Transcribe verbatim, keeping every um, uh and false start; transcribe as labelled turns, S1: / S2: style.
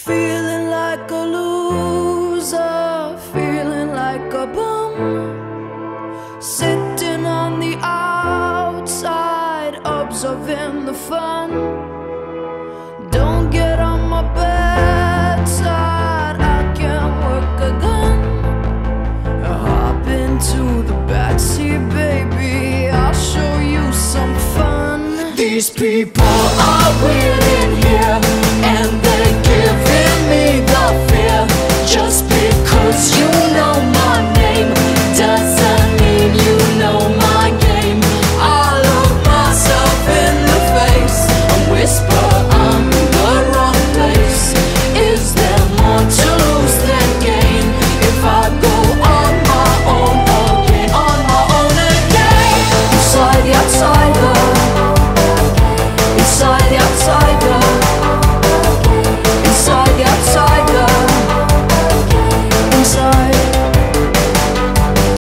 S1: Feeling like a loser, feeling like a bum, sitting on the outside, observing the fun. Don't get on my bad side, I can work a gun. Hop into the backseat, baby, I'll show you some fun. These people are weird.